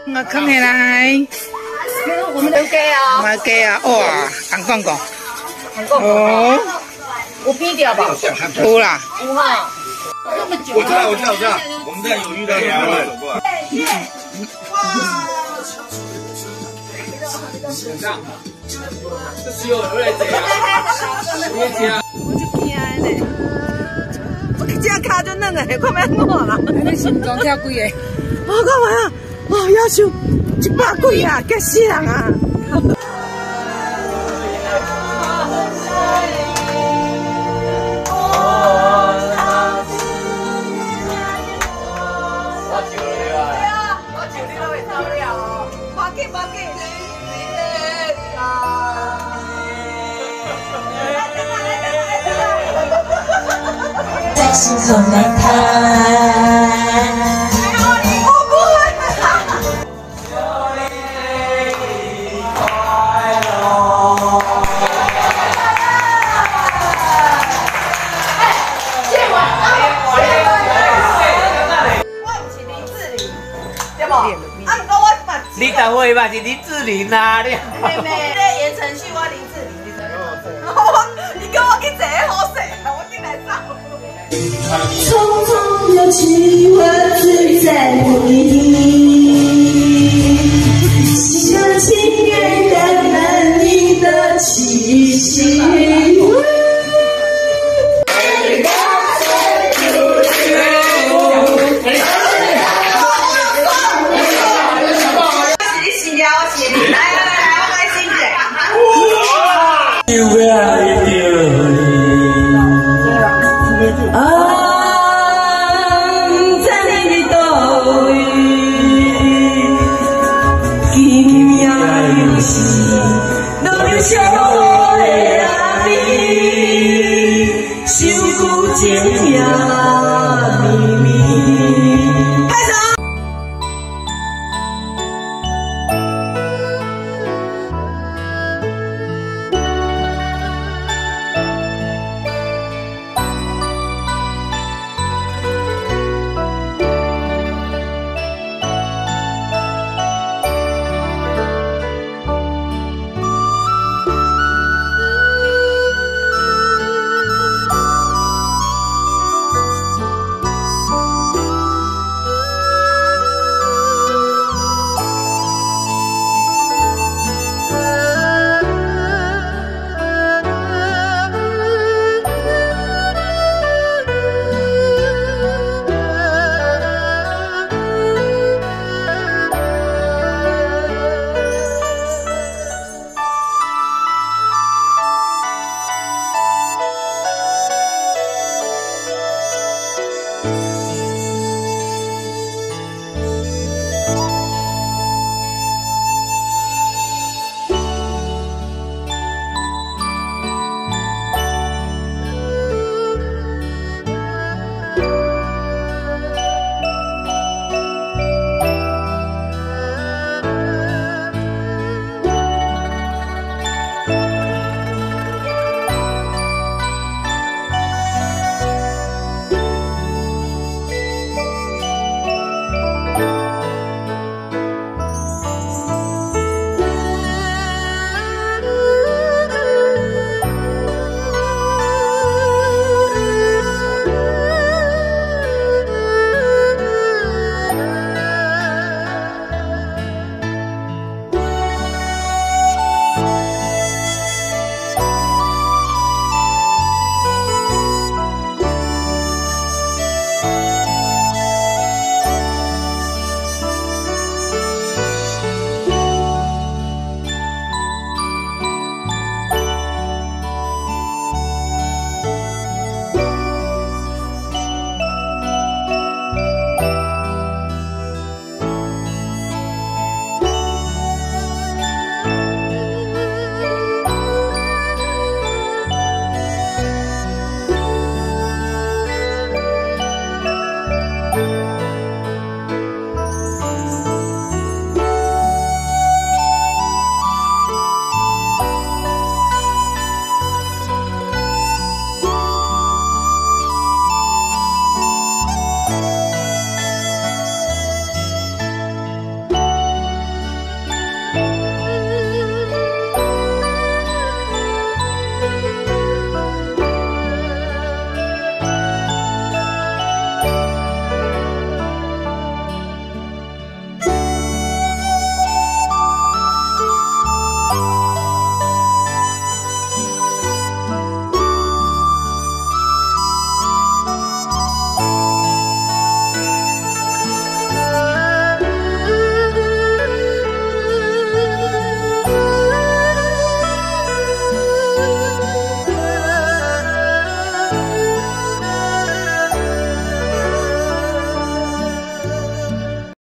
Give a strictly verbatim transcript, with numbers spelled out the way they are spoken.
我扛起来。 我们的鸡啊， 我们鸡啊，哇，红公公。 红公公。哦。有变掉吧？ 有啦。 有哈。 我知道，我知道，我知道。我们在有遇到两位走过来。哇！这样，这只有有来这样。我就惊嘞！我这脚就软嘞，看要怎啦？你心脏跳几个？我干嘛呀？哦，要求一百几啊，惊死人啊！ 在心口难谈。我不会。 你单位嘛是林志玲啊，你。 妹妹，这言承旭我林志玲，你怎样？你跟我去坐好势，我进来走。 匆匆有几万字在回忆，心甘情愿感染你的气息。想故情呀。